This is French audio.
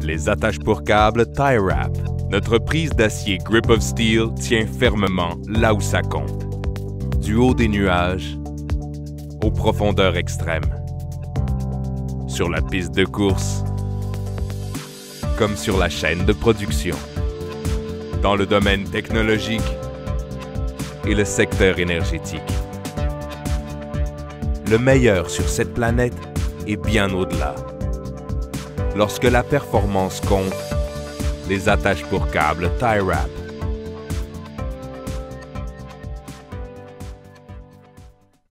Les attaches pour câbles Tie-Wrap. Notre prise d'acier Grip of Steel tient fermement là où ça compte. Du haut des nuages aux profondeurs extrêmes. Sur la piste de course, comme sur la chaîne de production. Dans le domaine technologique et le secteur énergétique. Le meilleur sur cette planète est bien au-delà. Lorsque la performance compte, les attaches pour câbles Tie-Wrap